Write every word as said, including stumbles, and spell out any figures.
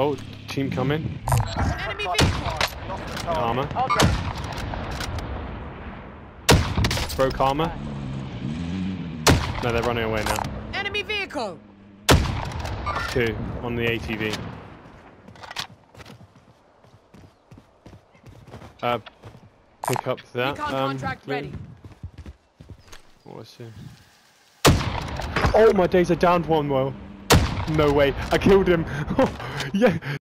Oh, team coming. Enemy vehicle. Armor. Broke armor. No, they're running away now. Enemy vehicle. Two on the A T V. Uh, pick up that. Recon Um, contract ready. What's it? Oh my days! I downed one. Well, no way! I killed him. Yeah.